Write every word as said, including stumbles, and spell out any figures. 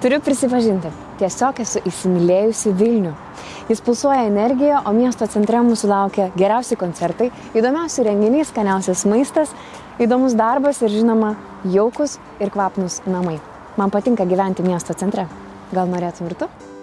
Turiu prisipažinti, tiesiog esu įsimylėjusi Vilnių. Jis pulsuoja energiją, o miesto centre mūsų laukia geriausi koncertai, įdomiausi renginiai, skaniausias maistas, įdomus darbas ir, žinoma, jaukus ir kvapnus namai. Man patinka gyventi miesto centre. Gal norėtum ir tu?